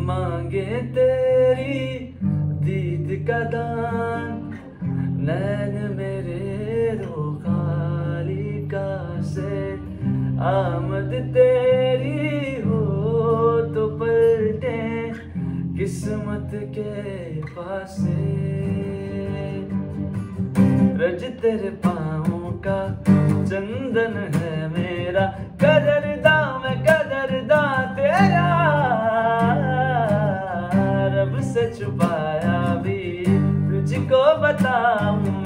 मांगे तेरी दीद का दान, नैन मेरे रो खाली का से, आमद तेरी हो तो पलटे किस्मत के पासे। रज तेरे पाँव का चंदन है मेरा, कदरदा मैं कदरदा तेरा, रब से छुपाया भी तुझको बताऊं